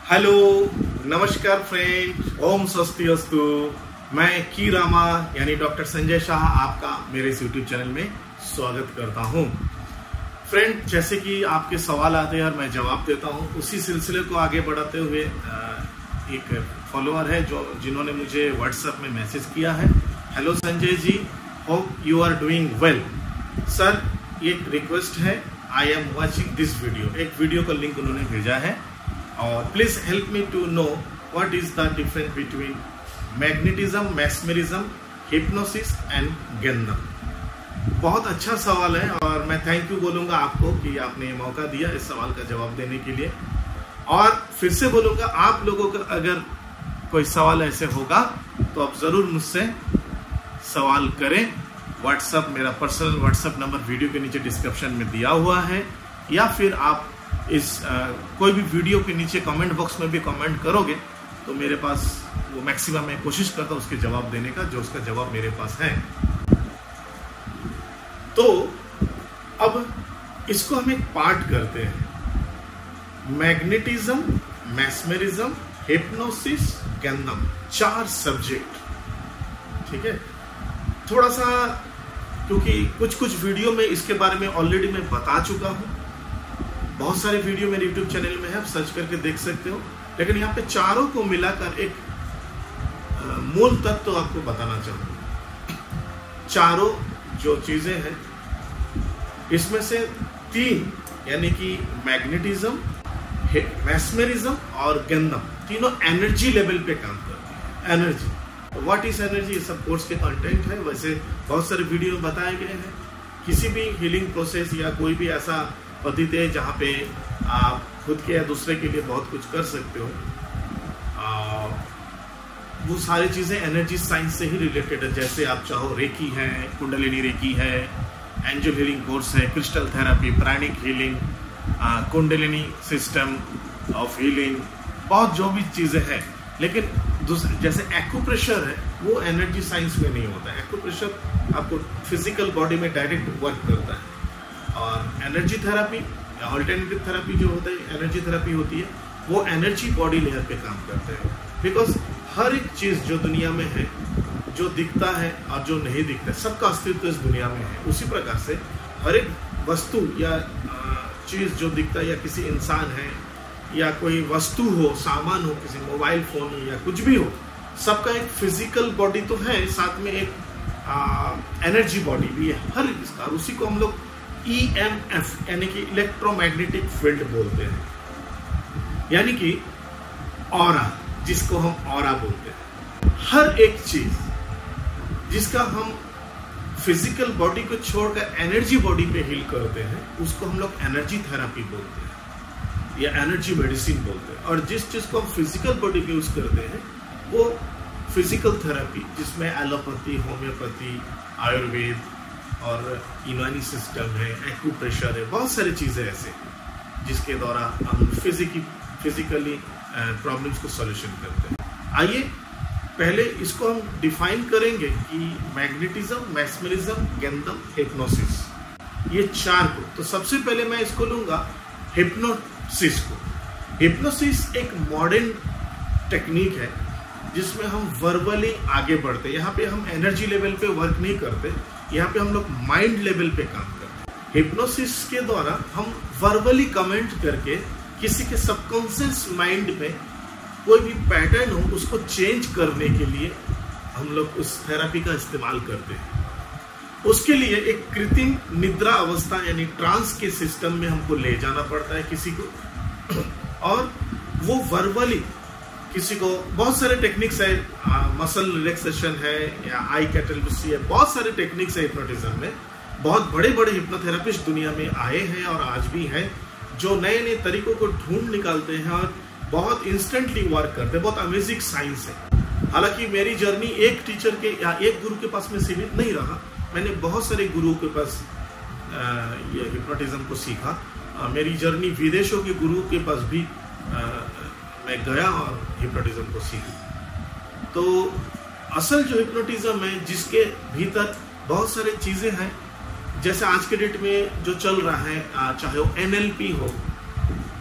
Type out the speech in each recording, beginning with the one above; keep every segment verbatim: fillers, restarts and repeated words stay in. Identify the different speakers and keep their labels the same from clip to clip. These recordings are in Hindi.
Speaker 1: हेलो, नमस्कार फ्रेंड, ओम स्वस्ति अस्तु। मैं की रामा यानी डॉक्टर संजय शाह आपका मेरे इस यूट्यूब चैनल में स्वागत करता हूं। फ्रेंड, जैसे कि आपके सवाल आते हैं और मैं जवाब देता हूं, उसी सिलसिले को आगे बढ़ाते हुए एक फॉलोअर है जो जिन्होंने मुझे व्हाट्सएप में मैसेज किया है। Hello Sanjay ji, hope you are doing well. Sir, एक रिक्वेस्ट है, I am watching this video. एक वीडियो का लिंक उन्होंने भेजा है और please help me to know what is the difference between magnetism, mesmerism, hypnosis and गेंदम। बहुत अच्छा सवाल है और मैं थैंक यू बोलूंगा आपको कि आपने ये मौका दिया इस सवाल का जवाब देने के लिए। और फिर से बोलूंगा, आप लोगों का अगर कोई सवाल ऐसे होगा तो आप जरूर मुझसे सवाल करें। व्हाट्सएप, मेरा पर्सनल व्हाट्सएप नंबर वीडियो के नीचे डिस्क्रिप्शन में दिया हुआ है, या फिर आप इस आ, कोई भी वीडियो के नीचे कमेंट बॉक्स में भी कमेंट करोगे तो मेरे पास वो मैक्सिमम मैं कोशिश करता हूँ उसके जवाब देने का, जो उसका जवाब मेरे पास है। तो अब इसको हम एक पार्ट करते हैं। मैग्नेटिज्म, मैस्मरिज्म, हिप्नोसिस, गेंदम, चार सब्जेक्ट। ठीक है, थोड़ा सा क्योंकि कुछ कुछ वीडियो में इसके बारे में ऑलरेडी मैं बता चुका हूं। बहुत सारे वीडियो मेरे यूट्यूब चैनल में है, आप सर्च करके देख सकते हो। लेकिन यहाँ पे चारों को मिलाकर एक मूल तत्व तो आपको बताना चाहूंगा। चारों जो चीजें हैं इसमें से तीन यानी कि मैग्नेटिज्म, मैस्मरिज्म और गेंदम, तीनों एनर्जी लेवल पे काम करती है। एनर्जी, व्हाट इज एनर्जी, ये सब कोर्स के कंटेंट है। वैसे बहुत सारे वीडियो में बताए गए हैं। किसी भी हीलिंग प्रोसेस या कोई भी ऐसा पद्धति है जहाँ पे आप खुद के या दूसरे के लिए बहुत कुछ कर सकते हो, आ, वो सारी चीजें एनर्जी साइंस से ही रिलेटेड है। जैसे आप चाहो रेकी है, कुंडलिनी रेकी है, एंजल हीलिंग कोर्स है, crystal therapy, pranic healing, kundalini system of healing, बहुत जो भी चीजें हैं। लेकिन जैसे एक्यूप्रेशर है वो एनर्जी साइंस में नहीं होता है। एक्यूप्रेशर आपको फिजिकल बॉडी में डायरेक्ट वर्क करता है। और एनर्जी थेरेपी या ऑल्टरनेटिव थेरेपी जो होता है, एनर्जी थेरेपी होती है, वो एनर्जी बॉडी लेयर पे काम करते हैं। बिकॉज हर एक चीज जो दुनिया में है, जो दिखता है और जो नहीं दिखता, सबका अस्तित्व इस दुनिया में है। उसी प्रकार से हर एक वस्तु या चीज जो दिखता है, या किसी इंसान है या कोई वस्तु हो, सामान हो, किसी मोबाइल फोन हो या कुछ भी हो, सबका एक फिजिकल बॉडी तो है, साथ में एक एनर्जी बॉडी भी है हर इसका। उसी को हम लोग ई एम एफ यानी कि इलेक्ट्रोमैग्नेटिक फील्ड बोलते हैं, यानी कि ऑरा, जिसको हम ऑरा बोलते हैं। हर एक चीज जिसका हम फिजिकल बॉडी को छोड़कर एनर्जी बॉडी पे हील करते हैं, उसको हम लोग एनर्जी थेरेपी बोलते हैं या एनर्जी मेडिसिन बोलते हैं। और जिस चीज को हम फिजिकल बॉडी पे यूज करते हैं वो फिजिकल थेरेपी, जिसमें एलोपैथी, होम्योपैथी, आयुर्वेद और यूनानी सिस्टम है, एक्यूप्रेशर है, बहुत सारी चीजें ऐसे जिसके द्वारा हम फिजिकली फिजिकली प्रॉब्लम्स को सॉल्यूशन करते हैं। आइए पहले इसको हम डिफाइन करेंगे कि मैग्नेटिज्म, मैस्मरिज्म, गेंदम, हिप्नोसिस, ये चार को। तो सबसे पहले मैं इसको लूंगा हिप्नोसिस को। हिप्नोसिस एक मॉडर्न टेक्निक है जिसमें हम वर्बली आगे बढ़ते हैं। यहाँ पे हम एनर्जी लेवल पे वर्क नहीं करते, यहाँ पे हम लोग माइंड लेवल पे काम करते हैं। हिप्नोसिस के द्वारा हम वर्बली कमेंट करके किसी के सबकॉन्शियस माइंड में कोई भी पैटर्न हो उसको चेंज करने के लिए हम लोग उस थेरेपी का इस्तेमाल करते हैं। उसके लिए एक कृत्रिम निद्रा अवस्था यानी ट्रांस के सिस्टम में हमको ले जाना पड़ता है किसी को, और वो वर्बली किसी को, बहुत सारे टेक्निक्स है, मसल रिलैक्सेशन है या आई कैटलिसी है, बहुत सारे टेक्निक्स है हिप्नोटिज्म में। बहुत बड़े बड़े हिप्नोथेरेपिस्ट दुनिया में आए हैं और आज भी हैं, जो नए नए तरीकों को ढूंढ निकालते हैं और बहुत इंस्टेंटली वर्क करते हैं। बहुत अमेजिंग साइंस है। हालांकि मेरी जर्नी एक टीचर के या एक गुरु के पास में सीमित नहीं रहा, मैंने बहुत सारे गुरुओं के पास ये हिप्नोटिज्म को सीखा। आ, मेरी जर्नी विदेशों के गुरु के पास भी आ, मैं गया और हिप्नोटिज्म को सीखा। तो असल जो हिप्नोटिज्म है, जिसके भीतर बहुत सारी चीजें हैं, जैसे आज के डेट में जो चल रहा है, चाहे वो एन एल पी हो,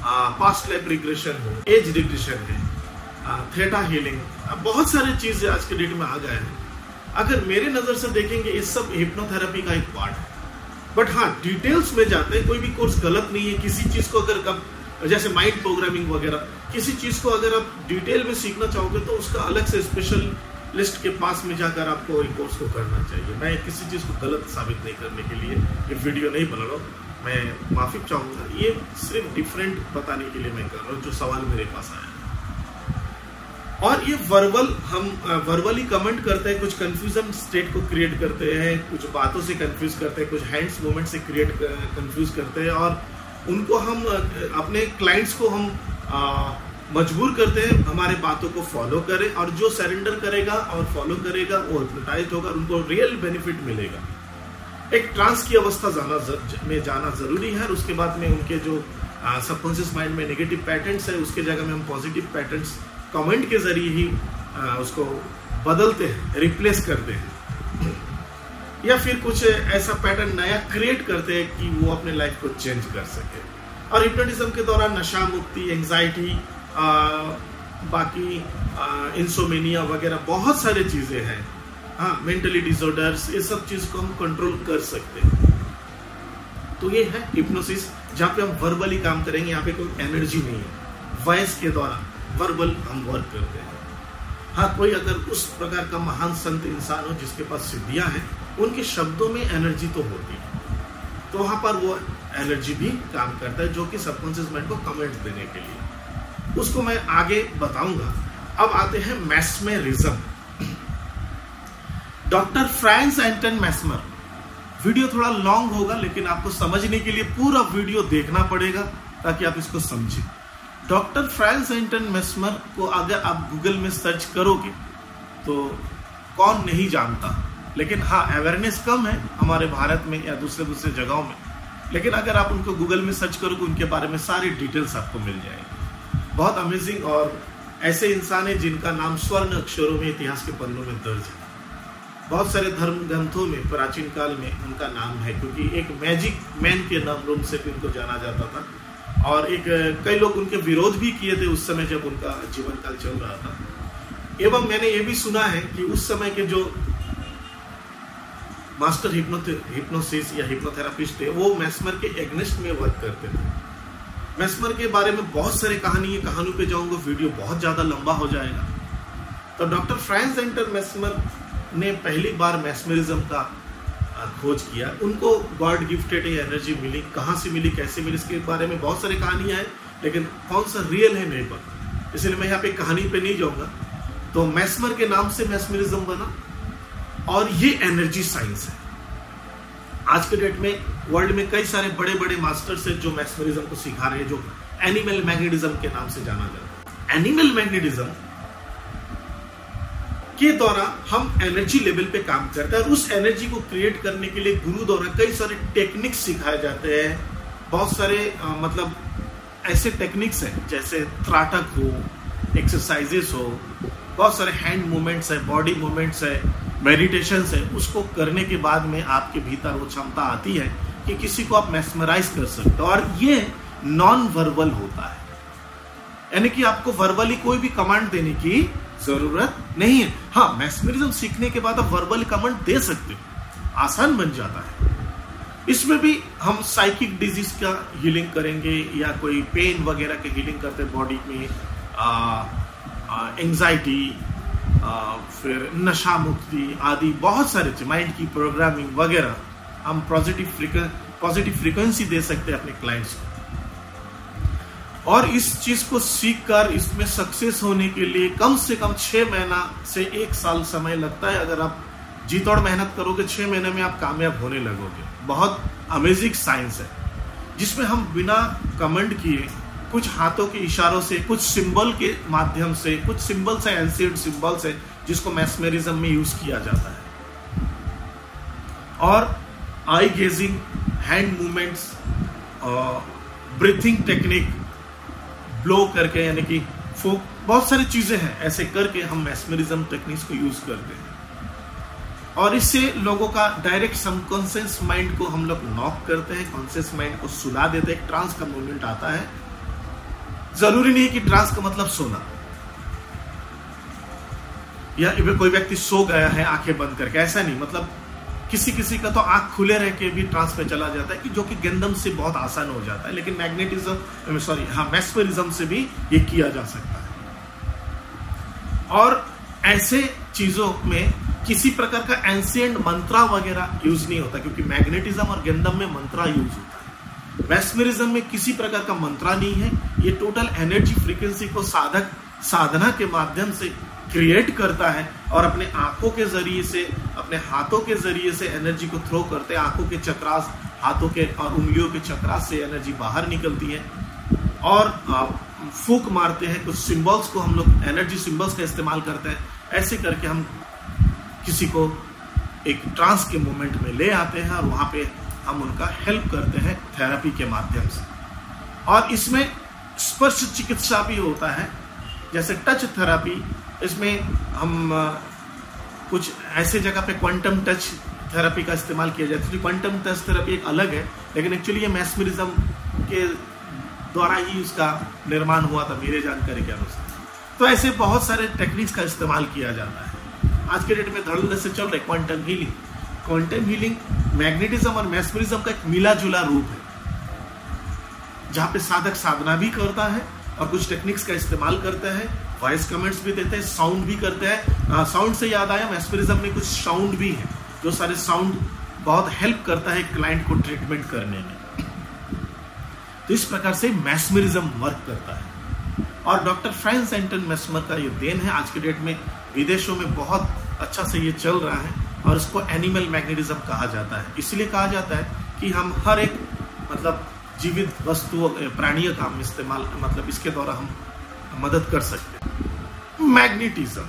Speaker 1: पास्ट लाइफ रिग्रेशन हो, एज रिग्रेशन है, थेटा हीलिंग, बहुत सारे चीजें आज के डेट में आ गए हैं। अगर मेरे नजर से देखेंगे ये सब हिप्नोथेरेपी का एक पार्ट है। बट हाँ, डिटेल्स में जाते हैं, कोई भी कोर्स गलत नहीं है। किसी चीज को अगर कब जैसे माइंड प्रोग्रामिंग वगैरह, किसी चीज को अगर आप डिटेल में सीखना चाहोगे तो उसका अलग से स्पेशलिस्ट के पास में जाकर आपको एक कोर्स को करना चाहिए। मैं किसी चीज को गलत साबित नहीं करने के लिए ये वीडियो नहीं बना रहा हूँ, मैं माफी चाहूंगा। ये सिर्फ डिफरेंट बताने के लिए मैं कर रहा हूँ जो सवाल मेरे पास आया। और ये वर्बल, हम वर्बली कमेंट करते हैं, कुछ कंफ्यूजन स्टेट को क्रिएट करते हैं, कुछ बातों से कंफ्यूज करते हैं, कुछ हैंड्स मूवमेंट से क्रिएट कंफ्यूज करते हैं, और उनको हम अपने क्लाइंट्स को हम आ, मजबूर करते हैं हमारे बातों को फॉलो करें, और जो सरेंडर करेगा और फॉलो करेगा वो हिप्नोटाइज्ड होगा, उनको रियल बेनिफिट मिलेगा। एक ट्रांस की अवस्था जाना में जाना जरूरी है, और उसके बाद में उनके जो सबकॉन्शियस माइंड में नेगेटिव पैटर्न्स है उसके जगह में हम पॉजिटिव पैटर्न्स कमेंट के जरिए ही आ, उसको बदलते हैं, रिप्लेस करते हैं, या फिर कुछ ऐसा पैटर्न नया क्रिएट करते हैं कि वो अपने लाइफ को चेंज कर सके। और हिप्नोटिज्म के दौरान नशा मुक्ति, एंजाइटी, बाकी इंसोमेनिया वगैरह बहुत सारी चीजें हैं, हाँ, मेंटली डिसऑर्डर्स, ये सब चीज को हम कंट्रोल कर सकते हैं। तो ये है हिप्नोसिस, जहाँ पे हम वर्बली काम करेंगे। यहाँ पे कोई एनर्जी नहीं है, वॉइस के द्वारा वर्बल हम वर्क करते हैं। हाँ, कोई अगर उस प्रकार का महान संत इंसान हो जिसके पास सिद्धियां हैं, उनके शब्दों में एनर्जी तो होती है, तो वहां पर वो एनर्जी भी काम करता है, जो कि सबकॉन्शियस माइंड को कमेंट देने के लिए। उसको मैं आगे बताऊंगा। अब आते हैं mesmerism. Doctor Franz Anton Mesmer. Video थोड़ा लॉन्ग होगा, लेकिन आपको समझने के लिए पूरा वीडियो देखना पड़ेगा ताकि आप इसको समझें। डॉक्टर फ्रांस एंटन मैस्मर को अगर आप गूगल में सर्च करोगे तो कौन नहीं जानता, लेकिन हाँ, अवेयरनेस कम है हमारे भारत में या दूसरे दूसरे जगहों में। लेकिन अगर आप उनको गूगल में सर्च करोगे, उनके बारे में सारी डिटेल्स आपको मिल जाएगी। बहुत अमेजिंग, और ऐसे इंसान है जिनका नाम स्वर्ण अक्षरों में इतिहास के पन्नों में दर्ज है। बहुत सारे धर्म ग्रंथों में प्राचीन काल में उनका नाम है, क्योंकि एक मैजिक मैन के नाम रूम से भी उनको जाना जाता था। और एक कई लोग उनके विरोध भी किए थे उस समय जब उनका जीवन काल चल रहा था। एवं मैंने ये भी सुना है कि उस समय के जो मास्टर हिप्नोसिस या हिप्नोथेरापिस्ट थे, वो मैस्मर के एग्नेस्ट में वर्क करते थे। मैस्मर के बारे में बहुत सारी कहानी है, कहानी पे जाऊंगा, वीडियो बहुत ज्यादा लंबा हो जाएगा। तो डॉक्टर फ्रांस एंटन मैस्मर ने पहली बार मैस्मरिज्म का खोज किया। उनको गॉड गिफ्टेड एनर्जी मिली, कहाँ से मिली, कैसे मिली, इसके बारे में बहुत सारी कहानियां हैं, लेकिन कौन सा रियल है नहीं पता, इसलिए मैं यहाँ पे कहानी पे नहीं जाऊंगा। तो मैस्मर के नाम से मैस्मरिज्म बना, और ये एनर्जी साइंस है। आज के डेट में वर्ल्ड में कई सारे बड़े बड़े मास्टर्स हैं जो मैस्मरिज्म को सिखा रहे हैं, जो एनिमल मैग्नेटिज्म के नाम से जाना जाता है। एनिमल मैग्नेटिज्म के द्वारा हम एनर्जी लेवल पे काम करते हैं, और उस एनर्जी को क्रिएट करने के लिए गुरु द्वारा कई सारे टेक्निक्स सिखाए जाते हैं। बहुत सारे आ, मतलब ऐसे टेक्निक्स हैं जैसे त्राटक हो, एक्सरसाइजेस हो, बहुत सारे हैंड मूवमेंट्स है, बॉडी मूवमेंट्स है, मेडिटेशंस है। उसको करने के बाद में आपके भीतर वो क्षमता आती है कि किसी को आप मैस्मराइज कर सकते हो, और ये नॉन वर्बल होता है, यानी कि आपको वर्बली कोई भी कमांड देने की जरूरत नहीं है। हाँ, मैस्मरिज्म सीखने के बाद आप वर्बल कमांड दे सकते हो, आसान बन जाता है। इसमें भी हम साइकिक डिजीज का हीलिंग करेंगे, या कोई पेन वगैरह के हीलिंग करते हैं बॉडी में, एंजाइटी, फिर नशा मुक्ति आदि बहुत सारे, माइंड की प्रोग्रामिंग वगैरह, हम पॉजिटिव पॉजिटिव फ्रीक्वेंसी दे सकते हैं अपने क्लाइंट्स को। और इस चीज को सीखकर इसमें सक्सेस होने के लिए कम से कम छह महीना से एक साल समय लगता है। अगर आप जी तोड़ मेहनत करोगे, छह महीने में आप कामयाब होने लगोगे। बहुत अमेजिंग साइंस है, जिसमें हम बिना कमेंट किए कुछ हाथों के इशारों से, कुछ सिंबल के माध्यम से, कुछ सिंबल्स है, एंशिएंट सिंबल्स है जिसको मैस्मरिज्म में यूज किया जाता है, और eye gazing, hand movements, breathing technique, blow करके, यानी कि फोक, बहुत सारी चीजें हैं, ऐसे करके हम मैस्मरिज्म टेक्निक्स को यूज करते हैं। और इससे लोगों का डायरेक्ट सबकॉन्शियस माइंड को हम लोग नॉक करते हैं, कॉन्शियस माइंड को सुला देते हैं, ट्रांस का मूवमेंट आता है, जरूरी नहीं कि ट्रांस का मतलब सोना, या कोई व्यक्ति सो गया है आंखें बंद करके, ऐसा नहीं। मतलब किसी किसी का तो आंख खुले रह के भी ट्रांस में चला जाता है, कि जो कि गेंदम से बहुत आसान हो जाता है, लेकिन मैग्नेटिज्म सॉरी हाँ मैस्मरिज्म से भी ये किया जा सकता है। और ऐसे चीजों में किसी प्रकार का एंशिएंट मंत्रा वगैरह यूज नहीं होता, क्योंकि मैग्नेटिज्म और गेंदम में मंत्रा यूज होता है। मैस्मरिज्म में किसी प्रकार का मंत्रा नहीं है, ये टोटल एनर्जी फ्रीक्वेंसी को साधक साधना के माध्यम से क्रिएट करता है, और अपने आंखों के जरिए से, अपने हाथों के जरिए से एनर्जी को थ्रो करते हैं। आंखों के चक्रास, हाथों के और उंगलियों के चक्रास से एनर्जी बाहर निकलती है, और फूक मारते हैं। कुछ सिंबल्स को हम लोग एनर्जी सिंबल्स का इस्तेमाल करते हैं। ऐसे करके हम किसी को एक ट्रांस के मोमेंट में ले आते हैं, और वहां पे हम उनका हेल्प करते हैं थेरेपी के माध्यम से। और इसमें स्पर्श चिकित्सा भी होता है, जैसे टच थेरेपी। इसमें हम कुछ ऐसे जगह पे क्वांटम टच थेरेपी का इस्तेमाल किया जाता है। क्वांटम टच थेरेपी एक अलग है, लेकिन एक्चुअली ये मैस्मरिज्म के द्वारा ही उसका निर्माण हुआ था मेरे जानकारी के अनुसार। तो ऐसे बहुत सारे टेक्निक्स का इस्तेमाल किया जाता है। आज के डेट में धड़ल्ले से चल रहे quantum healing. Quantum healing magnetism और मैस्मरिज्म का एक मिला जुला रूप है, जहां पे साधक साधना भी करता है और कुछ टेक्निक्स का इस्तेमाल करते हैं, वॉइस कमेंट्स भी देते हैं, साउंड भी करते हैं। साउंड से याद आया, मैस्मरिज्म में कुछ साउंड भी है, जो सारे साउंड बहुत हेल्प करता है क्लाइंट को ट्रीटमेंट करने में। तो इस प्रकार से मैस्मरिज्म वर्क करता है, और डॉक्टर फ्रांस एंटन मैस्मर का ये देन है। आज के डेट में विदेशों में बहुत अच्छा से ये चल रहा है, और इसको एनिमल मैग्नेटिज्म कहा जाता है। इसलिए कहा जाता है कि हम हर एक मतलब जीवित वस्तु प्राणियों का हम इस्तेमाल मतलब इसके द्वारा हम मदद कर सकते हैं। मैग्नेटिज्म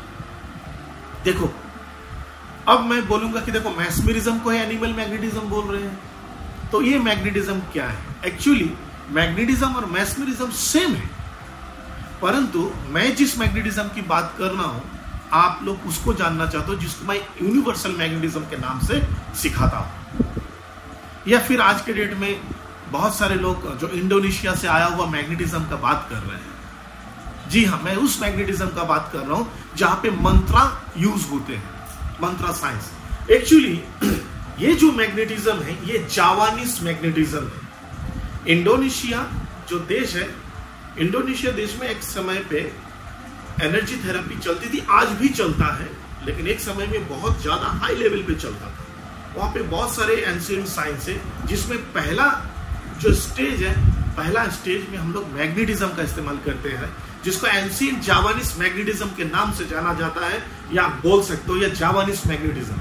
Speaker 1: देखो, अब मैं बोलूंगा कि देखो मैस्मरिज्म को एनिमल मैग्नेटिज्म बोल रहे हैं, तो ये मैग्नेटिज्म क्या है? एक्चुअली मैग्नेटिज्म और मैस्मरिज्म सेम है, परंतु मैं जिस मैग्नेटिज्म की बात कर रहा हूं, आप लोग उसको जानना चाहते हो जिसको मैं यूनिवर्सल मैग्नेटिज्म के नाम से सिखाता हूं। या फिर आज के डेट में बहुत सारे लोग जो इंडोनेशिया से आया हुआ मैग्नेटिज्म का बात कर रहे हैं। जी हाँ, मैं उस मैग्नेटिज्म का बात कर रहा हूं जहां पे मंत्रा यूज होते हैं, मंत्रा साइंस। एक्चुअली ये जो मैग्नेटिज्म है ये जावानीज मैग्नेटिज्म है। इंडोनेशिया जो देश है, इंडोनेशिया देश में एक समय पे एनर्जी थेरेपी चलती थी, आज भी चलता है, लेकिन एक समय में बहुत ज्यादा हाई लेवल पे चलता था। वहां पे बहुत सारे एंशिएंट साइंस है, जिसमें पहला जो स्टेज है, पहला स्टेज में हम लोग मैग्नेटिज्म का इस्तेमाल करते हैं, जिसको एंशिएंट जावानीज मैग्नेटिज्म के नाम से जाना जाता है, या आप बोल सकते हो या जावानीज मैग्नेटिज्म।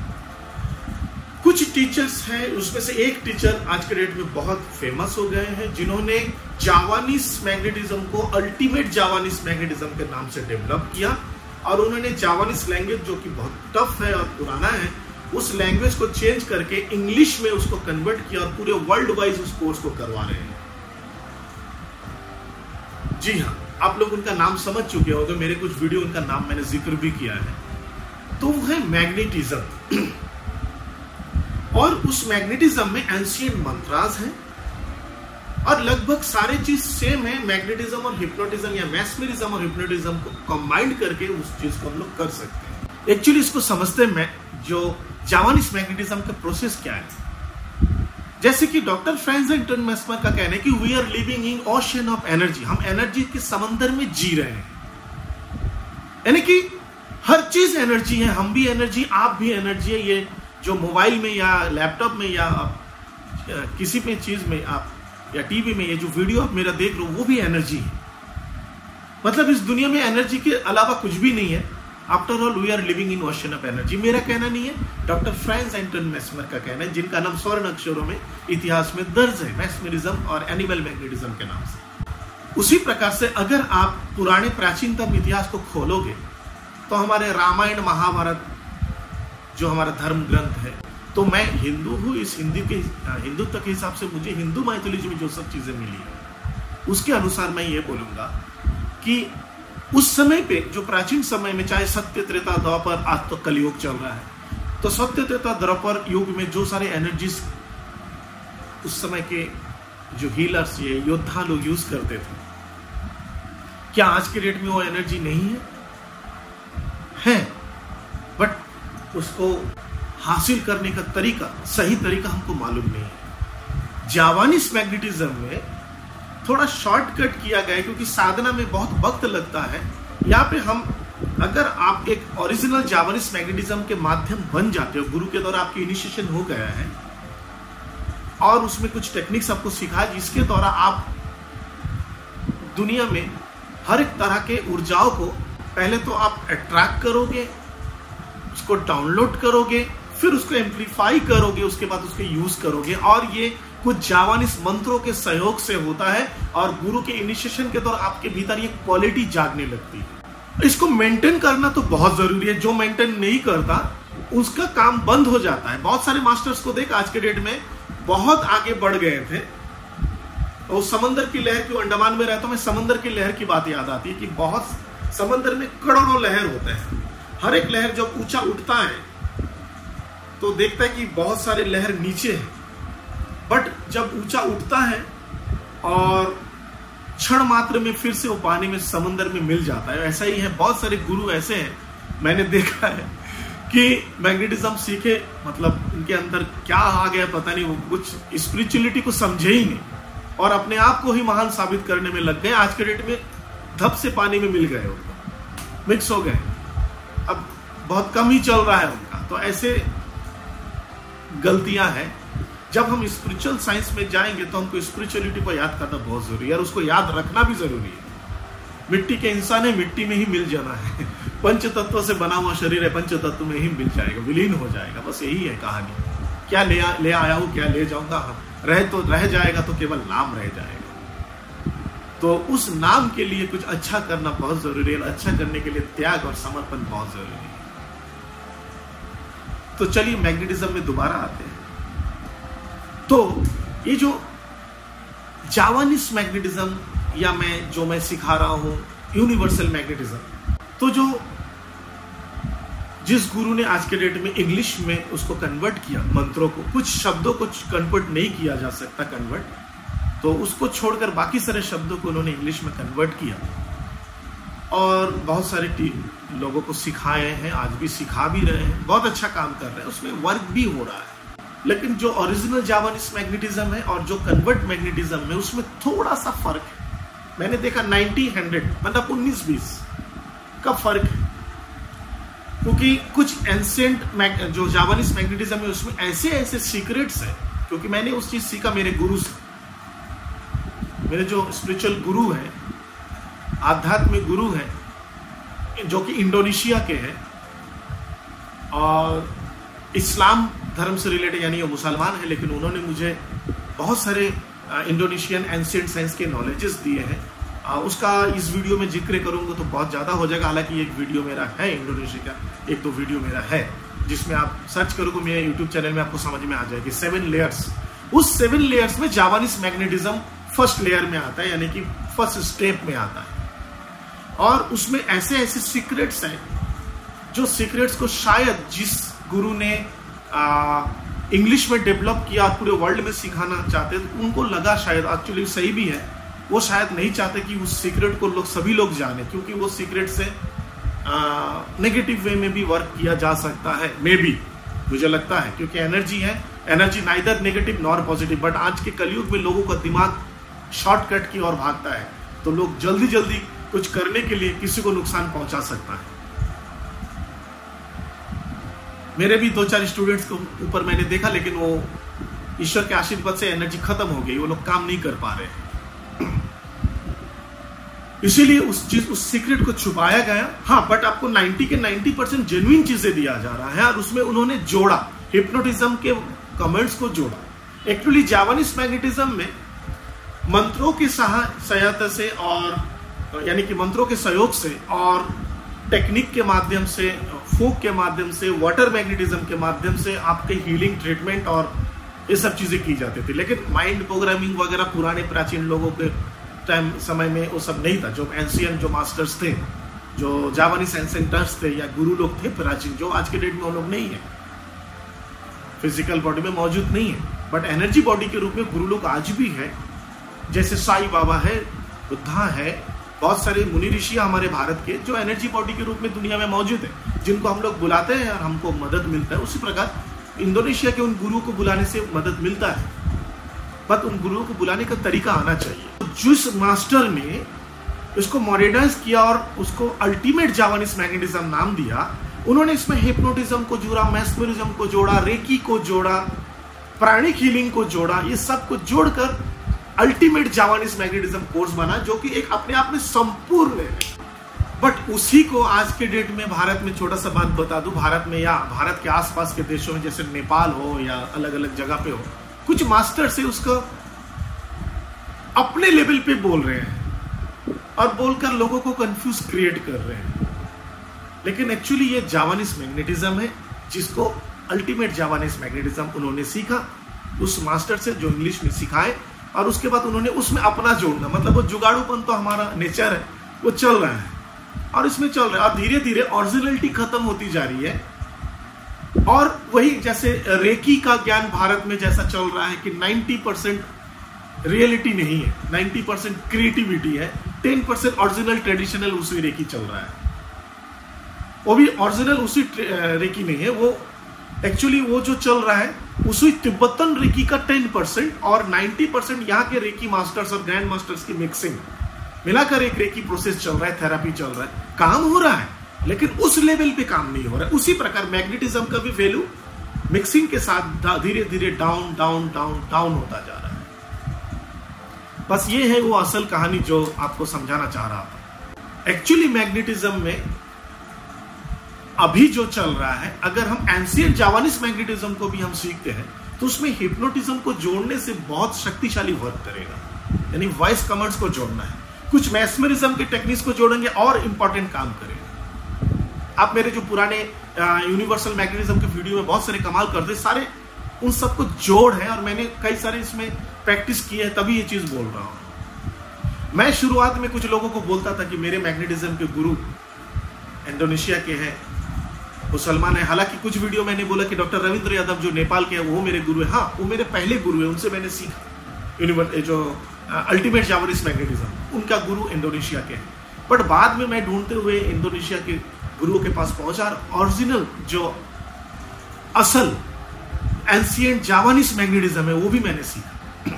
Speaker 1: कुछ टीचर्स हैं, उसमें से एक टीचर आज के डेट में बहुत फेमस हो गए हैं, जिन्होंने जावानीज मैग्नेटिज्म को अल्टीमेट जावानीज मैग्नेटिज्म के नाम से डेवलप किया, और उन्होंने जावानीज लैंग्वेज जो कि बहुत टफ है और पुराना है, उस लैंग्वेज को चेंज करके इंग्लिश में उसको कन्वर्ट किया, और पूरे वर्ल्ड वाइज उस कोर्स को करवा रहे हैं। जी हाँ, आप लोग उनका नाम समझ चुके होंगे, मेरे कुछ वीडियो उनका नाम मैंने जिक्र भी किया है। तो वो है मैग्नेटिज्म, और उस मैग्नेटिज्म में एंशिएंट मंत्रास हैं, और लगभग सारे चीज सेम है। मैग्नेटिज्म और हिप्नोटिज्म या मैस्मरिज्म और हिप्नोटिज्म को कंबाइंड करके उस चीज को हम लोग कर सकते हैं। एक्चुअली इसको समझते हैं, जो जावानीज मैग्नेटिज्म का प्रोसेस क्या है। जैसे कि डॉक्टर फ्रांस एंटन मैस्मर का कहना है कि we are living in ocean of energy, हम एनर्जी के समंदर में जी रहे हैं, यानी कि हर चीज एनर्जी है, हम भी एनर्जी, आप भी एनर्जी है। ये जो मोबाइल में या लैपटॉप में या किसी भी चीज में आप या टीवी में ये जो वीडियो आप मेरा देख रहे हो, वो भी एनर्जी है। मतलब इस दुनिया में एनर्जी के अलावा कुछ भी नहीं है। After all we are living in ocean of energy. मेरा कहना नहीं है, डॉक्टर फ्रांस एंटन मैस्मर का कहना है, जिनका नाम स्वर्ण अक्षरों में इतिहास में दर्ज है, मैस्मरिज्म और एनिमल मैग्नेटिज्म के नाम से। उसी प्रकार से अगर आप पुराने प्राचीनतम इतिहास को खोलोगे, तो हमारे रामायण महाभारत जो हमारा धर्म ग्रंथ है, तो मैं हिंदू हूँ, इस हिंदी के हिंदुत्व के हिसाब से मुझे हिंदू माइथोलॉजी में जो सब चीजें मिली है, उसके अनुसार मैं ये बोलूंगा कि उस समय पे जो प्राचीन समय में, चाहे सत्य त्रेता द्वापर, आज तो कलयुग चल रहा है, तो सत्य त्रेता द्वापर युग में जो सारे एनर्जीज उस समय के जो हीलर्स, ये योद्धा लोग यूज करते थे, क्या आज के डेट में वो एनर्जी नहीं है? है, बट उसको हासिल करने का तरीका, सही तरीका हमको मालूम नहीं है। जावानीज मैग्नेटिज्म में थोड़ा शॉर्टकट किया गया है, क्योंकि साधना में बहुत वक्त लगता है। यहाँ पे हम, अगर आप एक ओरिजिनल जावानीज मैग्नेटिज्म के माध्यम बन जाते हो, गुरु के द्वारा आपकी इनिशिएशन हो गया है और उसमें कुछ टेक्निक्स आपको सिखा, जिसके द्वारा आप दुनिया में हर एक तरह के ऊर्जाओं को पहले तो आप अट्रैक्ट करोगे, उसको डाउनलोड करोगे, फिर उसको एम्पलीफाई करोगे, उसके बाद उसको यूज करोगे। और ये कुछ जावानीज मंत्रों के सहयोग से होता है और गुरु के इनिशिएशन के दौरान आपके भीतर ये क्वालिटी जागने लगती है। इसको मेंटेन करना तो बहुत जरूरी है। जो मेंटेन नहीं करता उसका काम बंद हो जाता है। बहुत सारे मास्टर्स को देख, आज के डेट में बहुत आगे बढ़ गए थे। और समंदर की लहर, क्यों अंडमान में रहता हूं मैं, समंदर की लहर की बात याद आती है कि बहुत समंदर में करोड़ों लहर होते हैं। हर एक लहर जब ऊंचा उठता है तो देखता है कि बहुत सारे लहर नीचे है, बट जब ऊंचा उठता है और क्षण मात्र में फिर से वो पानी में, समंदर में मिल जाता है। ऐसा ही है, बहुत सारे गुरु ऐसे हैं, मैंने देखा है कि मैग्नेटिज्म सीखे, मतलब उनके अंदर क्या आ गया पता नहीं, वो कुछ स्पिरिचुअलिटी को समझे ही नहीं और अपने आप को ही महान साबित करने में लग गए। आज के डेट में धप से पानी में मिल गए, उनको मिक्स हो गए, अब बहुत कम ही चल रहा है उनका। तो ऐसे गलतियां हैं। जब हम स्पिरिचुअल साइंस में जाएंगे तो हमको स्पिरिचुअलिटी को याद करना बहुत जरूरी है और उसको याद रखना भी जरूरी है। मिट्टी के इंसान है, मिट्टी में ही मिल जाना है। पंच तत्व से बना हुआ शरीर है, पंच तत्व में ही मिल जाएगा, विलीन हो जाएगा। बस यही है कहानी। क्या ले आ, ले आया हूं, क्या ले जाऊंगा, हम रह तो रह जाएगा, तो केवल नाम रह जाएगा। तो उस नाम के लिए कुछ अच्छा करना बहुत जरूरी है। अच्छा करने के लिए त्याग और समर्पण बहुत जरूरी है। तो चलिए मैग्नेटिज्म में दोबारा आते हैं। तो ये जो जावानीज मैग्नेटिज्म या मैं जो मैं सिखा रहा हूं यूनिवर्सल मैग्नेटिज्म, तो जो जिस गुरु ने आज के डेट में इंग्लिश में उसको कन्वर्ट किया, मंत्रों को, कुछ शब्दों को कन्वर्ट नहीं किया जा सकता कन्वर्ट, तो उसको छोड़कर बाकी सारे शब्दों को उन्होंने इंग्लिश में कन्वर्ट किया और बहुत सारे लोगों को सिखाए हैं, आज भी सिखा भी रहे हैं, बहुत अच्छा काम कर रहे हैं, उसमें वर्क भी हो रहा है। लेकिन जो ओरिजिनल जावानीज मैग्नेटिज्म है और जो कन्वर्ट मैग्नेटिज्म है उसमें थोड़ा सा फर्क है। मैंने देखा नाइंटी हंड्रेड मतलब उन्नीस बीस का फर्क है, क्योंकि कुछ एंशिएंट जो जावानीज मैग्नेटिज्म है उसमें ऐसे ऐसे सीक्रेट्स है, क्योंकि मैंने उस चीज सीखा मेरे गुरु से। मेरे जो स्पिरिचुअल गुरु है, आध्यात्मिक गुरु है, जो कि इंडोनेशिया के हैं और इस्लाम धर्म से रिलेटेड, यानी वो मुसलमान है, लेकिन उन्होंने मुझे बहुत सारे इंडोनेशियन एंशिएंट साइंस के नॉलेजेस दिए हैं। उसका इस वीडियो में जिक्र करूंगा तो बहुत ज्यादा हो जाएगा। हालांकि एक वीडियो मेरा है इंडोनेशिया का, एक तो वीडियो मेरा है जिसमें आप सर्च करोगे मेरे यूट्यूब चैनल में, आपको समझ में आ जाएगी सेवन लेयर्स। उस सेवन लेयर्स में जावानीज मैग्नेटिज्म फर्स्ट लेयर में आता है, यानी कि फर्स्ट स्टेप में आता है। और उसमें ऐसे ऐसे सीक्रेट्स हैं, जो सीक्रेट्स को शायद जिस गुरु ने इंग्लिश में डेवलप किया और पूरे वर्ल्ड में सिखाना चाहते, तो उनको लगा शायद, एक्चुअली सही भी है, वो शायद नहीं चाहते कि उस सीक्रेट को लोग सभी लोग जाने, क्योंकि वो सीक्रेट से नेगेटिव वे में भी वर्क किया जा सकता है, मे बी, मुझे लगता है, क्योंकि एनर्जी है, energy neither negative nor positive. But आज के कलयुग में लोगों का दिमाग शॉर्टकट की ओर भागता है, तो लोग जल्दी जल्दी कुछ करने के लिए किसी को नुकसान पहुंचा सकता है। मेरे भी दो चार स्टूडेंट्स को ऊपर मैंने देखा, लेकिन वो ईश्वर के आशीर्वाद से एनर्जी खत्म हो गई, वो लोग काम नहीं कर पा रहे। इसीलिए उस चीज उस सीक्रेट को छुपाया गया। हाँ, बट आपको नब्बे के नब्बे परसेंट जेन्युइन चीजें दिया जा रहा है और उसमें उन्होंने जोड़ा, हिप्नोटिज्म के कमेंट्स को जोड़ा। एक्चुअली जावानीज मैग्नेटिज्म में मंत्रों की सहायता से और यानी कि मंत्रों के सहयोग से और टेक्निक के माध्यम से, फूक के माध्यम से, वाटर मैग्नेटिज्म के माध्यम से आपके हीलिंग, ट्रीटमेंट और ये सब चीजें की जाती थी। लेकिन माइंड प्रोग्रामिंग वगैरह पुराने प्राचीन लोगों के टाइम समय में वो सब नहीं था। जो एंशिएंट जो मास्टर्स थे, जो जावानीज एंसेंटर्स थे या गुरु लोग थे प्राचीन, जो आज के डेट में वो लोग नहीं है, फिजिकल बॉडी में मौजूद नहीं है, बट एनर्जी बॉडी के रूप में गुरु लोग आज भी है। जैसे साईं बाबा है, बुद्धा है, बहुत सारे मुनि ऋषि हमारे भारत के जो एनर्जी बॉडी के रूप में दुनिया में मौजूद है, जिनको हम लोग बुलाते हैं और हमको मदद मिलता है। उसी प्रकार इंडोनेशिया के उन गुरुओं को बुलाने से मदद मिलता है, बट उन गुरुओं को बुलाने का तरीका आना चाहिए। जिस मास्टर ने इसको मॉडर्नाइज किया और उसको अल्टीमेट जावानीज मैग्नेटिज्म नाम दिया, उन्होंने इसमें हिप्नोटिज्म को जोड़ा, मैस्मरिज्म को जोड़ा, रेकी को जोड़ा, प्राणिक हीलिंग को जोड़ा। ये सब को जोड़कर अल्टीमेट जावानीज मैग्नेटिज्म कोर्स बना, जो कि एक अपने आप में संपूर्ण है। बट उसी को आज के डेट में भारत में, छोटा सा बात बता दूं, भारत में या भारत के आसपास के देशों में जैसे नेपाल हो या अलग अलग जगह पे हो, कुछ मास्टर से उसको अपने लेवल पे बोल रहे हैं और बोलकर लोगों को कंफ्यूज क्रिएट कर रहे हैं। लेकिन एक्चुअली ये जावानीज मैग्नेटिज्म है, जिसको अल्टीमेट जावानीज मैग्नेटिज्म उन्होंने सीखा उस मास्टर से, जो इंग्लिश में सिखाए, और उसके बाद उन्होंने उसमें अपना जोड़ना, मतलब वो जुगाड़ूपन तो हमारा नेचर है, वो चल रहा है और इसमें चल रहा है, और धीरे धीरे ओरिजिनलिटी खत्म होती जा रही है। और वही जैसे रेकी का ज्ञान भारत में जैसा चल रहा है कि नब्बे परसेंट रियलिटी नहीं है, नब्बे परसेंट क्रिएटिविटी है, दस परसेंट ओरिजिनल ट्रेडिशनल उसी रेकी चल रहा है। वो भी ओरिजिनल उसी रेकी नहीं है, वो एक्चुअली वो जो चल रहा है उसी तिब्बतन रेकी का दस परसेंट और नब्बे परसेंट यहाँ के रेकी मास्टर्स और ग्रैंड मास्टर्स की मिक्सिंग मिलाकर एक रेकी प्रोसेस चल रहा है, थेरापी चल रहा है, काम हो रहा है, लेकिन उस लेवल पे काम नहीं हो रहा है। उसी प्रकार मैग्नेटिज्म का भी वैल्यू मिक्सिंग के साथ धीरे धीरे डाउन डाउन डाउन डाउन होता जा रहा है। बस ये है वो असल कहानी जो आपको समझाना चाह रहा था। एक्चुअली मैग्नेटिज्म में अभी जो चल रहा है, अगर हम एंशिएंट जावानीज मैग्नेटिज्म को भी हम सीखते हैं तो उसमें हिप्नोटिज्म को जोड़ने से बहुत शक्तिशाली वर्क करेगा। यानी वॉइस कमांड्स को जोड़ना है, कुछ मैस्मरिज्म के टेक्निक्स को जोड़ेंगे और इंपॉर्टेंट काम करेगा। आप मेरे जो पुराने यूनिवर्सल मैग्नेटिज्म के वीडियो में बहुत सारे कमाल करते, सारे उन सबको जोड़ है और मैंने कई सारे इसमें प्रैक्टिस की है, तभी ये चीज बोल रहा हूं। मैं शुरुआत में कुछ लोगों को बोलता था कि मेरे मैग्नेटिज्म के गुरु इंडोनेशिया के हैं, मुसलमान है। हालांकि कुछ वीडियो मैंने बोला कि डॉक्टर रविंद्र यादव जो नेपाल के हैं वो मेरे गुरु है। हाँ, वो मेरे पहले गुरु है, उनसे मैंने सीखा यूनिवर्स जो अल्टीमेट जावानीज मैग्नेटिज्म, उनका गुरु इंडोनेशिया के हैं। बट बाद में मैं ढूंढते हुए इंडोनेशिया के गुरुओं के पास पहुंचा, ओरिजिनल जो असल एंशिएंट जावानीज मैग्नेटिज्म है वो भी मैंने सीखा।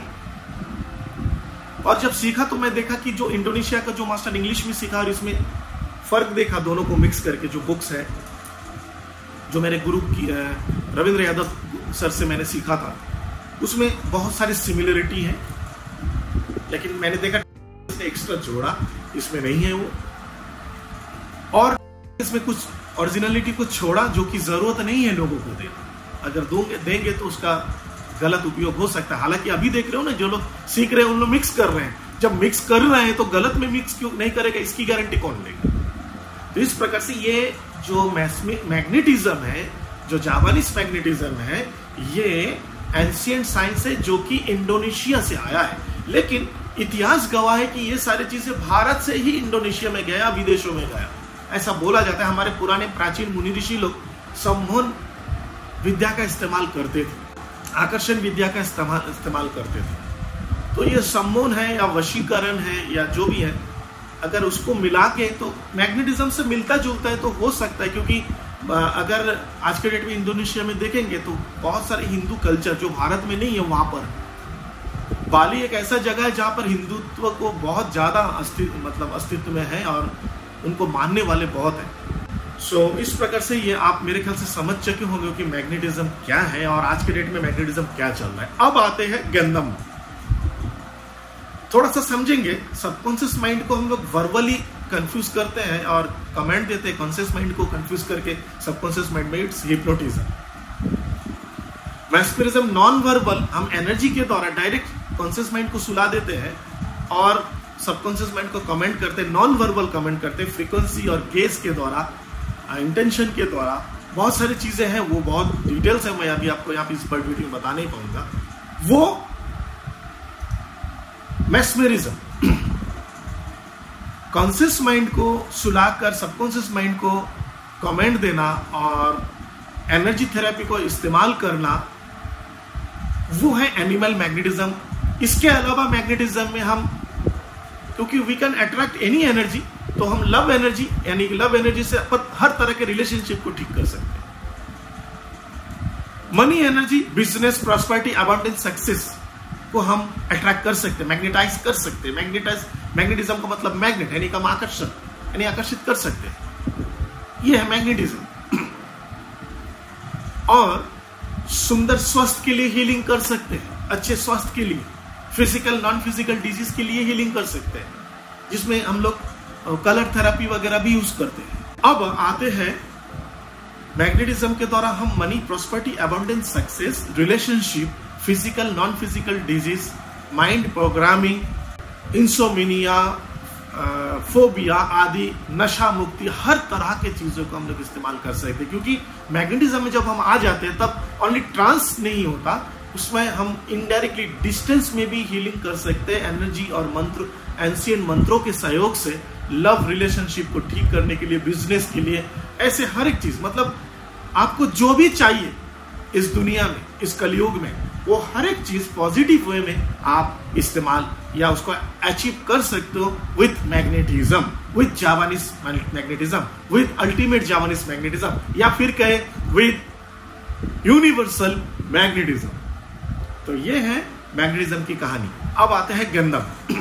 Speaker 1: और जब सीखा तो मैं देखा कि जो इंडोनेशिया का जो मास्टर इंग्लिश में सीखा और इसमें फर्क देखा, दोनों को मिक्स करके जो बुक्स है, जो मेरे गुरु की रविंद्र यादव सर से मैंने सीखा था, उसमें बहुत सारी सिमिलरिटी है, लेकिन मैंने देखा इसने एक्स्ट्रा जोड़ा, इसमें नहीं है वो, और इसमें कुछ ओरिजिनलिटी को छोड़ा जो कि जरूरत नहीं है लोगों को देना। अगर दोगे देंगे तो उसका गलत उपयोग हो सकता है। हालांकि अभी देख रहे हो ना, जो लोग सीख रहे हैं उन लोग मिक्स कर रहे हैं। जब मिक्स कर रहे हैं तो गलत में मिक्स क्यों नहीं करेगा, इसकी गारंटी कौन लेगा? तो इस प्रकार से ये जो मैग्नेटिज्म है, जो जावानीज मैग्नेटिज्म है, ये एंशिएंट साइंस है जो कि इंडोनेशिया से आया है। लेकिन इतिहास गवाह है कि ये सारी चीजें भारत से ही इंडोनेशिया में गया, विदेशों में गया, ऐसा बोला जाता है। हमारे पुराने प्राचीन मुनि ऋषि लोग सम्मोहन विद्या का इस्तेमाल करते थे, आकर्षण विद्या का इस्तेमाल इस्तेमाल करते थे। तो ये सम्मोहन है या वशीकरण है या जो भी है, अगर उसको मिला के तो मैग्नेटिज्म से मिलता जुलता है तो हो सकता है। क्योंकि अगर आज के डेट में इंडोनेशिया में देखेंगे तो बहुत सारे हिंदू कल्चर जो भारत में नहीं है, वहां पर बाली एक ऐसा जगह है जहां पर हिंदुत्व को बहुत ज्यादा अस्तित्व मतलब अस्तित्व में है और उनको मानने वाले बहुत हैं। सो so, इस प्रकार से ये आप मेरे ख्याल से समझ चुके होंगे कि मैग्नेटिज्म क्या है और आज के डेट में मैग्नेटिज्म क्या चल रहा है। अब आते हैं गंदम। थोड़ा सा समझेंगे। सबकॉन्शियस माइंड को हम लोग वर्बली कंफ्यूज करते हैं और कमेंट देते हैं, कॉन्शियस माइंड को कंफ्यूज करके सबकॉन्शियस माइंड में it's hypnotism. Mesmerism non verbal, हम एनर्जी के द्वारा डायरेक्ट कॉन्शियस माइंड को सुला देते हैं और सबकॉन्शियस माइंड को कमेंट करते हैं, नॉन वर्बल कमेंट करते हैं, फ्रीक्वेंसी और गेज के द्वारा, इंटेंशन के द्वारा। बहुत सारी चीजें हैं, वो बहुत डिटेल्स है, मैं अभी आपको यहाँ पे इस बर्ड वीडियो में बता नहीं पाऊंगा। वो मैस्मरिज्म कॉन्शियस माइंड को सुलाकर सबकॉन्शियस माइंड को कमेंट देना और एनर्जी थेरेपी को इस्तेमाल करना, वो है एनिमल मैग्नेटिज्म। इसके अलावा मैग्नेटिज्म में हम क्योंकि we can attract any energy, तो हम लव एनर्जी यानी कि लव एनर्जी से अपन हर तरह के रिलेशनशिप को ठीक कर सकते हैं। Money energy, business, prosperity, abundance, success को हम अट्रैक्ट कर सकते हैं, मैग्नेटाइज कर सकते हैं। मैग्नेटाइज मैग्नेटिज्म का मतलब मैग्नेट यानी हम आकर्षण यानी आकर्षित कर सकते हैं, ये है मैग्नेटिज्म। और सुंदर स्वास्थ्य के लिए हीलिंग कर सकते हैं, अच्छे स्वास्थ्य के लिए, फिजिकल नॉन फिजिकल डिजीज के लिए हीलिंग कर सकते हैं, जिसमें हम लोग कलर थेरेपी वगैरह भी यूज करते हैं। अब आते हैं मैग्नेटिज्म के द्वारा हम money, prosperity, abundance, success, relationship, physical non physical disease, mind programming, insomnia, phobia आदि, नशा मुक्ति, हर तरह के चीजों को हम लोग इस्तेमाल कर सकते हैं। क्योंकि मैग्नेटिज्म में जब हम आ जाते हैं तब ओनली ट्रांस नहीं होता, उसमें हम इनडायरेक्टली डिस्टेंस में भी हीलिंग कर सकते हैं। एनर्जी और मंत्र, एंशिएंट मंत्रों के सहयोग से लव रिलेशनशिप को ठीक करने के लिए, बिजनेस के लिए, ऐसे हर एक चीज, मतलब आपको जो भी चाहिए इस दुनिया में, इस कलयुग में, वो हर एक चीज पॉजिटिव वे में आप इस्तेमाल या उसको अचीव कर सकते हो with magnetism, with Javanese magnetism, with ultimate Javanese magnetism, या फिर कहे विथ यूनिवर्सल मैग्नेटिज्म। तो ये है मैग्नेटिज्म की कहानी। अब आते हैं गंधम।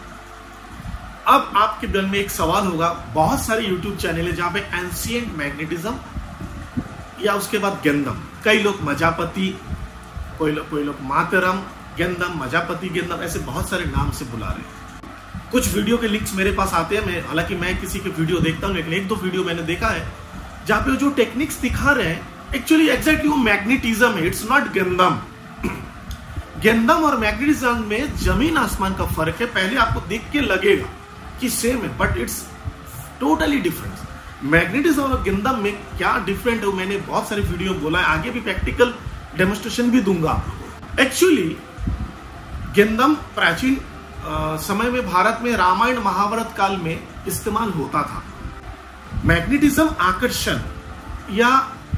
Speaker 1: अब आपके दिल में एक सवाल होगा, बहुत सारे यूट्यूब चैनल है जहां पे एंशिएंट मैग्नेटिज्म या उसके बाद गंधम, कई लोग मजापति, कोई लोग कोई लोग मातरम गंधम, मजापति गंधम, ऐसे बहुत सारे नाम से बुला रहे हैं। कुछ वीडियो के लिंक्स मेरे पास आते हैं, मैं हालांकि मैं किसी के वीडियो देखता हूं, लेकिन एक दो वीडियो मैंने देखा है जहां पे जो टेक्निक्स दिखा रहे हैं एक्चुअली एग्जैक्टली वो मैग्नेटिज्म है, इट्स नॉट गंधम। गंधम और मैग्नेटिज्म में जमीन आसमान का फर्क है। पहले आपको देख के लगेगा कि सेम है, but it's totally different. Magnetism और गंधम में क्या डिफरेंट है मैंने बहुत सारे वीडियो बोला है, आगे भी प्रैक्टिकल डेमोन्स्ट्रेशन भी दूंगा आपको। एक्चुअली गंधम प्राचीन समय में भारत में रामायण महाभारत काल में इस्तेमाल होता था। मैग्नेटिज्म आकर्षण या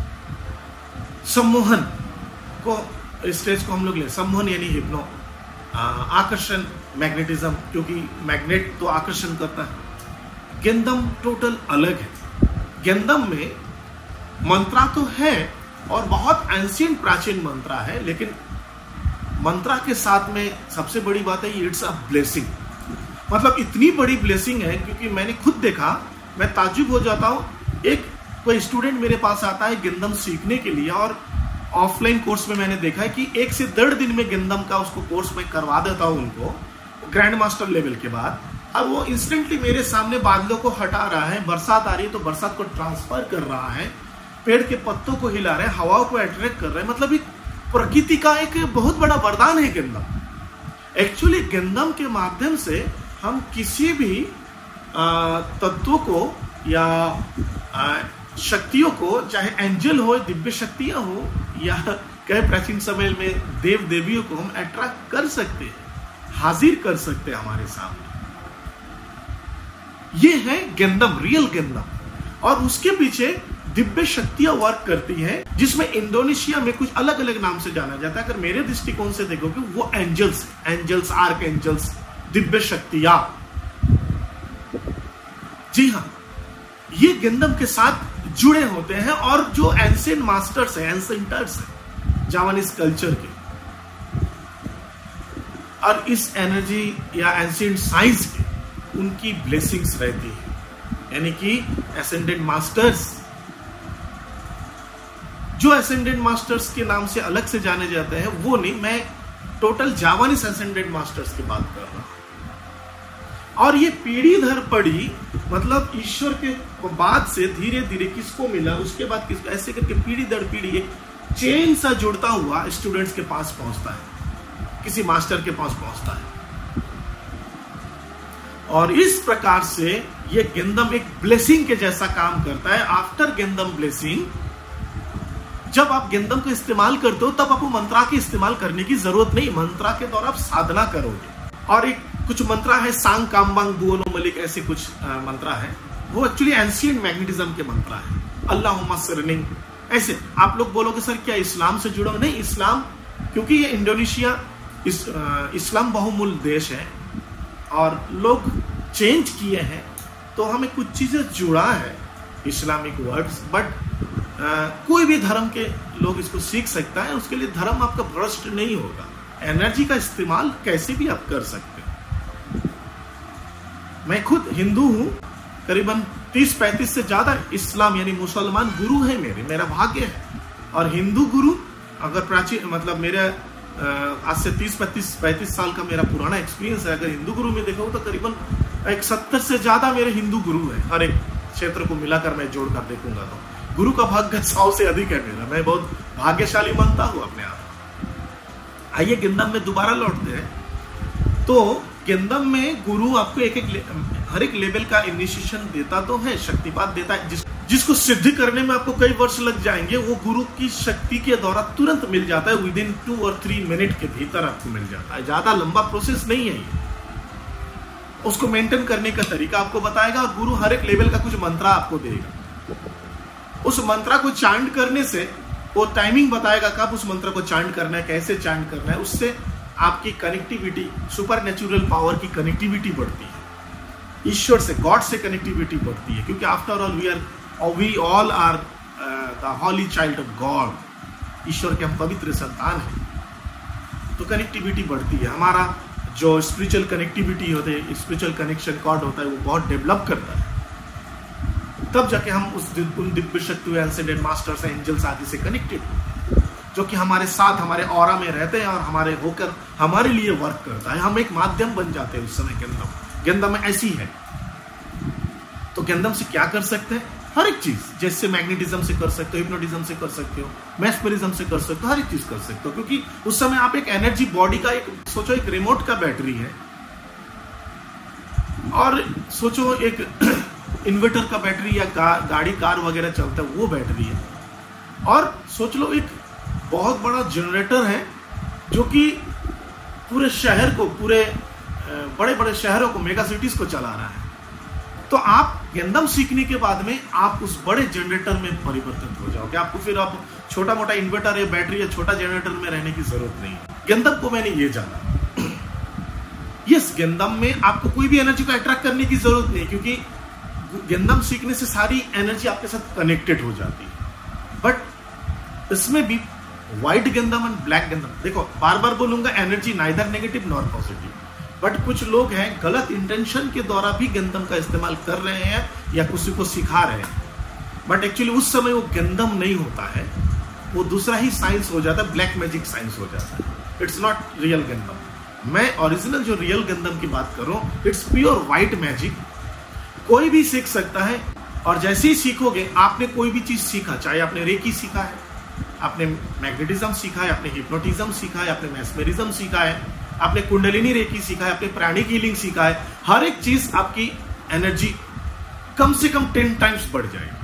Speaker 1: सम्मोहन को, स्टेज को हम लोग ले, सम्मोहन यानी हिप्नो, आकर्षण मैग्नेटिज्म, क्योंकि मैग्नेट तो आकर्षण करता है। गंधम टोटल अलग है। गंधम में मंत्रा तो है और बहुत एंशिएंट प्राचीन मंत्रा है, लेकिन मंत्रा के साथ में सबसे बड़ी बात है इट्स अ ब्लेसिंग। मतलब इतनी बड़ी ब्लेसिंग है क्योंकि मैंने खुद देखा, मैं ताज्जुब हो जाता हूं। एक कोई स्टूडेंट मेरे पास आता है गंधम सीखने के लिए, और ऑफलाइन कोर्स में मैंने देखा है कि एक से डेढ़ दिन में गंधम का उसको कोर्स में करवा देता हूं उनको, ग्रैंड मास्टर लेवल के बाद। अब वो इंस्टेंटली मेरे सामने बादलों को हटा रहा है, बरसात आ रही है तो बरसात को ट्रांसफर कर रहा है, पेड़ के पत्तों को हिला रहे हैं, हवाओं को अट्रैक्ट कर रहे हैं। मतलब एक प्रकृति का एक बहुत बड़ा वरदान है गंधम। एक्चुअली गंधम के माध्यम से हम किसी भी तत्वों को या आ, शक्तियों को, चाहे एंजल हो, दिव्य शक्तियां हो, या कहे प्राचीन समय में देव देवियों को, हम अट्रैक्ट कर सकते हैं, हाजिर कर सकते हैं हमारे सामने। ये है गंधम, रियल गंधम। और उसके पीछे दिव्य शक्तियां वर्क करती हैं, जिसमें इंडोनेशिया में कुछ अलग अलग नाम से जाना जाता है। अगर मेरे दृष्टिकोण से देखोगे वो angels, angels, arc angels, Divya शक्तियां। जी हाँ, ये गंधम के साथ जुड़े होते हैं। और जो एंशिएंट मास्टर्स हैं, एंसेंटर्स हैं जावानीज कल्चर के, और इस एनर्जी या एंशिएंट साइंस के, उनकी ब्लेसिंग्स रहती है। यानी कि एसेंडेंट मास्टर्स, जो एसेंडेंट मास्टर्स के नाम से अलग से जाने जाते हैं वो नहीं, मैं टोटल जावानीज एसेंडेंट मास्टर्स की बात कर रहा हूं। और ये पीढ़ी दर पीढ़ी, मतलब ईश्वर के बाद से धीरे धीरे किसको मिला, उसके बाद किसको, ऐसे करके पीढ़ी दर पीढ़ी एक चेन सा जुड़ता हुआ स्टूडेंट्स के पास पहुंचता है, किसी मास्टर के पास पहुंचता है। और इस प्रकार से ये गंधम एक ब्लेसिंग के जैसा काम करता है। आफ्टर गंधम ब्लेसिंग, जब आप गंधम को इस्तेमाल करते हो तब आपको मंत्रा के इस्तेमाल करने की जरूरत नहीं, मंत्रा के द्वारा आप साधना करोगे। और एक कुछ मंत्रा है, सांग कामबांग बुओनो मलिक, ऐसे कुछ मंत्रा है, वो एक्चुअली एंशिएंट मैग्नेटिज्म के मंत्रा है। अल्लाहुम्मा सरनिंग, ऐसे आप लोग बोलोगे सर क्या इस्लाम से जुड़ा? नहीं, इस्लाम, क्योंकि ये इंडोनेशिया इस, इस्लाम बहुमूल देश है और लोग चेंज किए हैं, तो हमें कुछ चीजें जुड़ा है इस्लामिक वर्ड्स, बट कोई भी धर्म के लोग इसको सीख सकता है। उसके लिए धर्म आपका भ्रष्ट नहीं होगा। एनर्जी का इस्तेमाल कैसे भी आप कर सकते हैं। मैं खुद हिंदू हूं, करीबन तीस पैंतीस से ज्यादा इस्लाम यानी मुसलमान गुरु है मेरे, मेरा भाग्य है। और हिंदू गुरु अगर प्राचीन मतलब मेरे आज से तीस पैंतीस पैंतीस साल का मेरा पुराना एक्सपीरियंस है, अगर हिंदू गुरु में देखो तो करीबन एक सत्तर से ज्यादा मेरे हिंदू गुरु है। हर एक क्षेत्र को मिलाकर मैं जोड़कर देखूंगा तो गुरु का भाग्य सौ से अधिक है मेरा। मैं बहुत भाग्यशाली मानता हूं अपने आप। आइए गिंदम में दोबारा लौटते हैं। तो गिंदम में गुरु आपको एक एक हर एक लेवल का इनिशिएशन देता तो है, शक्तिपात देता है, जिस, जिसको सिद्ध करने में आपको कई वर्ष लग जाएंगे, वो गुरु की शक्ति के द्वारा तुरंत मिल जाता है। विद इन टू और थ्री मिनट के भीतर आपको मिल जाता है। ज्यादा लंबा प्रोसेस नहीं है ये। उसको मेंटेन करने का तरीका आपको बताएगा और गुरु हर एक लेवल का कुछ मंत्रा आपको देगा। उस मंत्रा को चांट करने से वो टाइमिंग बताएगा कब उस मंत्र को चांट करना है, कैसे चांट करना है। उससे आपकी कनेक्टिविटी, सुपर नेचुरल पावर की कनेक्टिविटी बढ़ती है, ईश्वर से, गॉड से कनेक्टिविटी बढ़ती है, क्योंकि after all we are we all are the holy child of God. ईश्वर के हम पवित्र संतान हैं, तो कनेक्टिविटी बढ़ती है। हमारा जो स्पिरिचुअल कनेक्टिविटी होते है, स्पिरिचुअल कनेक्शन कॉर्ड होता है, वो बहुत डेवलप करता है। तब जाके हम उस उन दिव्य शक्ति, एंसेंडेड मास्टर्स, एंजल्स आदि से कनेक्टेड होते हैं, जो कि हमारे साथ, हमारे ऑरा में रहते हैं और हमारे होकर हमारे लिए वर्क करता है। हम एक माध्यम बन जाते हैं उस समय। गिंदम गिंदम में ऐसी है। तो गिंदम से क्या कर सकते हैं? हर एक चीज, जैसे मैग्नेटिज्म से कर सकते हो, हिप्नोटिज्म से कर सकते हो, मैस्मरिज्म से कर सकते हो, हर एक चीज कर सकते हो। क्योंकि उस समय आप एक एनर्जी बॉडी का, एक सोचो एक रिमोट का बैटरी है, और सोचो एक इन्वर्टर का बैटरी या गा, गाड़ी कार वगैरह चलता है वो बैटरी है, और सोच लो एक बहुत बड़ा जनरेटर है जो कि पूरे शहर को, पूरे बड़े बड़े शहरों को, मेगा सिटीज को चला रहा है। तो आप गिंदम सीखने के बाद में आप उस बड़े जनरेटर में परिवर्तित हो जाओगे। आपको फिर आप छोटा मोटा इन्वर्टर या बैटरी या छोटा जनरेटर में रहने की जरूरत नहीं है। गिंदम को मैंने ये जाना। यस, गिंदम में आपको कोई भी एनर्जी को अट्रैक्ट करने की जरूरत नहीं, क्योंकि गिंदम सीखने से सारी एनर्जी आपके साथ कनेक्टेड हो जाती है। बट इसमें भी व्हाइट गिंदम एंड ब्लैक गिंदम, देखो बार बार बोलूंगा, energy neither negative nor positive. But कुछ लोग हैं गलत इंटेंशन के द्वारा भी गिंदम का इस्तेमाल कर रहे हैं या किसी को सिखा रहे हैं। बट एक्चुअली उस समय वो गिंदम नहीं होता है, वो दूसरा ही साइंस हो जाता है, ब्लैक मैजिक साइंस हो जाता है। इट्स नॉट रियल गिंदम। मैं ओरिजिनल जो रियल गिंदम की बात कर रहा हूं, इट्स प्योर व्हाइट मैजिक। कोई भी सीख सकता है, और जैसे ही सीखोगे, आपने कोई भी चीज सीखा, चाहे आपने रेकी सीखा है, आपने मैग्नेटिज्म सीखा है, आपने हिप्नोटिज्म सीखा है, आपने मैस्मरिज्म सीखा है, आपने कुंडलिनी रेकी सीखा है, आपने प्राणिक हीलिंग सीखा है, हर एक चीज आपकी एनर्जी कम से कम टेन टाइम्स बढ़ जाएगी।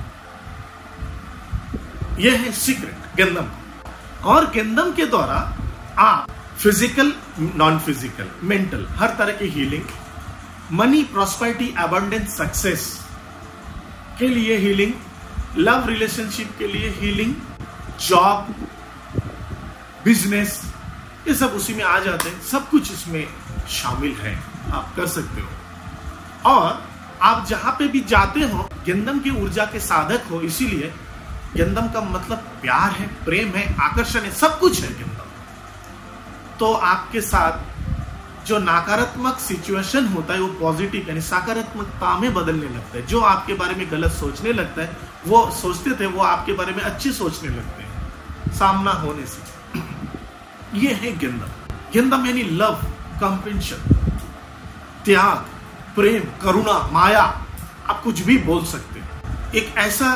Speaker 1: यह है सीक्रेट गिंदम। और गिंदम के द्वारा आप फिजिकल, नॉन फिजिकल, मेंटल, हर तरह की healing, money, prosperity, abundance, success के लिए हीलिंग, लव रिलेशनशिप के लिए हीलिंग, जॉब, बिजनेस, ये सब उसी में आ जाते हैं। सब कुछ इसमें शामिल है, आप कर सकते हो। और आप जहां पे भी जाते हो, गिंदम की ऊर्जा के साधक हो, इसीलिए गिंदम का मतलब प्यार है, प्रेम है, आकर्षण है, सब कुछ है गिंदम। तो आपके साथ जो नकारात्मक सिचुएशन होता है वो पॉजिटिव यानी सकारात्मकता में बदलने लगता है। जो आपके बारे में गलत सोचने लगता है, वो सोचते थे, वो आपके बारे में अच्छी सोचने लगते हैं सामना होने से। ये है गिंदम। गिंदम यानी लव, कंपेंशन, त्याग, प्रेम, करुणा, माया, आप कुछ भी बोल सकते हैं। एक ऐसा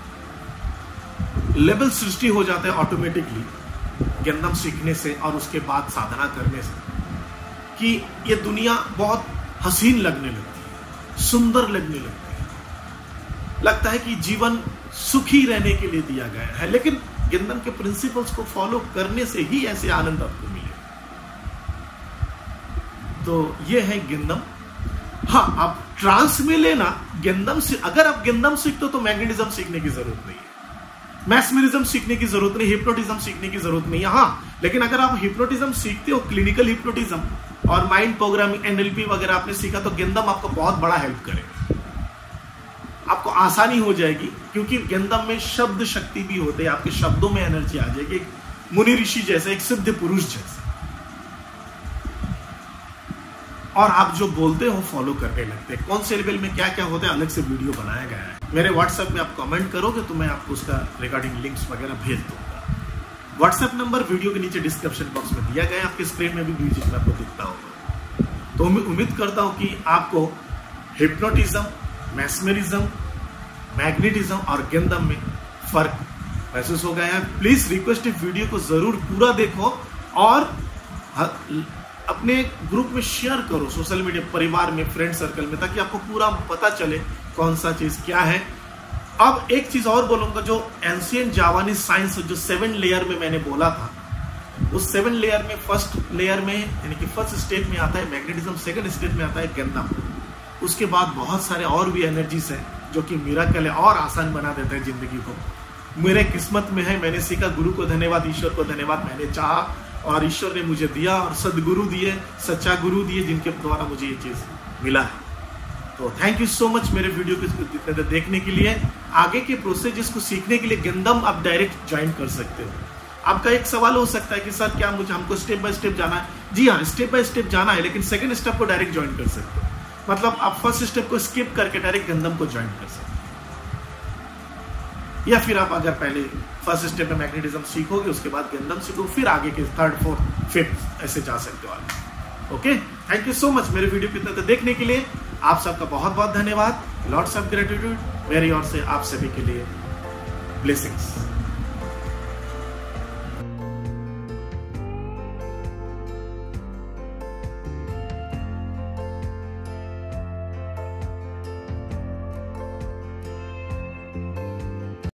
Speaker 1: लेवल सृष्टि हो जाता है ऑटोमेटिकली गिंदम सीखने से और उसके बाद साधना करने से, कि ये दुनिया बहुत हसीन लगने लगती है, सुंदर लगने लगती है। लगता है कि जीवन सुखी रहने के लिए दिया गया है, लेकिन गिंदम के प्रिंसिपल्स को फॉलो करने से ही ऐसे आनंद आपको मिले। तो ये है गिंदम। हाँ, आप ट्रांस में लेना गिंदम से, अगर आप गिंदम सीखते हो तो मैग्नेटिज्म सीखने की जरूरत नहीं है, मैस्मरिज्म सीखने की जरूरत नहीं, हिप्नोटिज्म सीखने की जरूरत नहीं है। हाँ, लेकिन अगर आप हिप्नोटिज्म सीखते हो, क्लिनिकल हिप्नोटिज्म, और माइंड प्रोग्रामिंग, एनएलपी वगैरह आपने सीखा तो गेंदम आपको बहुत बड़ा हेल्प करेगा, आपको आसानी हो जाएगी, क्योंकि गेंदम में शब्द शक्ति भी होते हैं, आपके शब्दों में एनर्जी आ जाएगी, एक मुनि ऋषि जैसे, एक सिद्ध पुरुष जैसे, और आप जो बोलते हो फॉलो करने लगते हैं। कौन से लेवल में क्या क्या होता है अलग से वीडियो बनाया गया है, मेरे व्हाट्सएप में आप कमेंट करोगे तो मैं आपको उसका रिगार्डिंग लिंक्स वगैरह भेज दूंगा। व्हाट्सएप नंबर वीडियो के नीचे डिस्क्रिप्शन बॉक्स में दिया गया है, आपके स्क्रीन में भी म्यूजिक में आपको दिखता होगा। तो उम्मीद करता हूं कि आपको हिप्नोटिज्म, मैस्मरिज्म, मैग्नेटिज्म और गेंदम में फर्क महसूस हो गया है। प्लीज रिक्वेस्ट वीडियो को जरूर पूरा देखो और अपने ग्रुप में शेयर करो, सोशल मीडिया, परिवार में, फ्रेंड सर्कल में, ताकि आपको पूरा पता चले कौन सा चीज क्या है। अब एक चीज और बोलूंगा, जो एंशिएंट जावानीज साइंस जो सेवन लेयर में मैंने बोला था, उस सेवन लेयर में फर्स्ट लेयर में यानी कि फर्स्ट स्टेप में आता है मैग्नेटिज्म, सेकंड स्टेप में आता है गेंदम, उसके बाद बहुत सारे और भी एनर्जीज हैं जो कि मिराकल है और आसान बना देते हैं जिंदगी को। मेरे किस्मत में है, मैंने सीखा, गुरु को धन्यवाद, ईश्वर को धन्यवाद, मैंने चाहा और ईश्वर ने मुझे दिया, और सदगुरु दिए, सच्चा गुरु दिए, जिनके द्वारा मुझे ये चीज मिला है। तो थैंक यू सो मच मेरे वीडियो को देखने के लिए। आगे के प्रोसेस को सीखने के लिए गेंदम आप डायरेक्ट ज्वाइन कर सकते हो। आपका एक सवाल हो सकता है कि सर क्या मुझे हमको स्टेप बाय स्टेप जाना है? जी हाँ, स्टेप बाय स्टेप जाना है, लेकिन सेकंड स्टेप को डायरेक्ट ज्वाइन कर सकते हो। मतलब आप फर्स्ट स्टेप को स्किप करके डायरेक्ट गेंदम को ज्वाइन कर सकते हो, या फिर आप अगर पहले फर्स्ट स्टेप में मैग्नेटिज्म सीखोगे, उसके बाद गेंदम सीखो, फिर आगे के थर्ड, फोर्थ, फिफ्थ ऐसे जा सकते हो आगे। Okay, thank you so much मेरे वीडियो को इतना देखने के लिए। आप सबका बहुत बहुत धन्यवाद। लॉट्स ऑफ ग्रेटिट्यूड मेरी ओर से आप सभी के लिए। ब्लेसिंग्स।